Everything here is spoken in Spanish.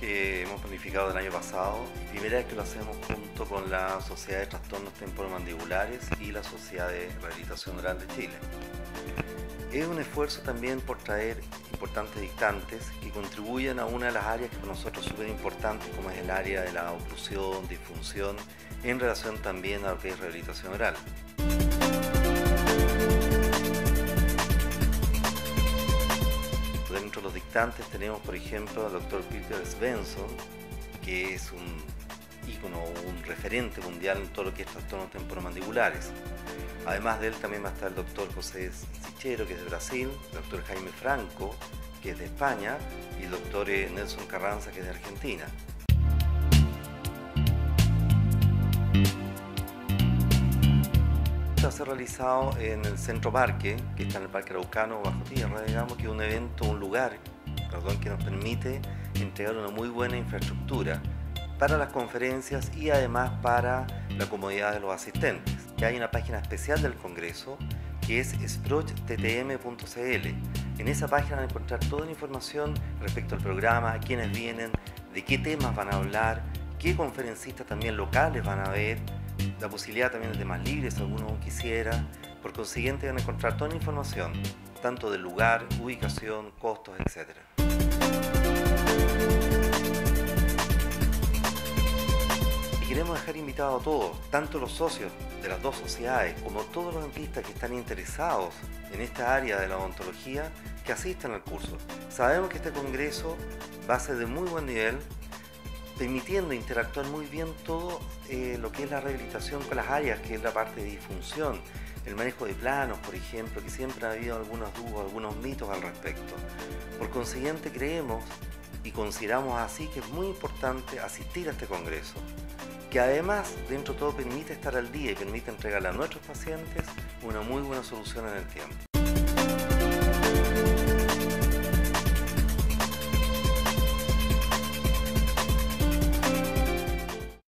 que hemos planificado el año pasado, primera vez que lo hacemos junto con la Sociedad de Trastornos Temporomandibulares y la Sociedad de Rehabilitación Oral de Chile. Es un esfuerzo también por traer importantes dictantes que contribuyen a una de las áreas que para nosotros es súper importante, como es el área de la oclusión, disfunción, en relación también a lo que es rehabilitación oral. Dentro de los dictantes tenemos, por ejemplo, al doctor Peter Svensson, que es un ícono, un referente mundial en todo lo que es trastornos temporomandibulares. Además de él también va a estar el doctor José Sichero, que es de Brasil, el doctor Jaime Franco, que es de España, y el doctor Nelson Carranza, que es de Argentina. Va a ser realizado en el Centro Parque, que está en el Parque Araucano, bajo tierra, digamos, que es un evento, un lugar, que nos permite entregar una muy buena infraestructura para las conferencias y además para la comodidad de los asistentes. Que hay una página especial del Congreso que es sprochtm.cl. En esa página van a encontrar toda la información respecto al programa, a quiénes vienen, de qué temas van a hablar, qué conferencistas también locales van a ver, la posibilidad también de temas libres si alguno quisiera. Por consiguiente van a encontrar toda la información, tanto del lugar, ubicación, costos, etc. Queremos dejar invitados a todos, tanto los socios de las dos sociedades como todos los dentistas que están interesados en esta área de la odontología, que asistan al curso. Sabemos que este congreso va a ser de muy buen nivel, permitiendo interactuar muy bien todo lo que es la rehabilitación con las áreas, que es la parte de disfunción, el manejo de planos, por ejemplo, que siempre ha habido algunas dudas, algunos mitos al respecto. Por consiguiente, creemos y consideramos así que es muy importante asistir a este congreso, que además, dentro de todo, permite estar al día y permite entregarle a nuestros pacientes una muy buena solución en el tiempo.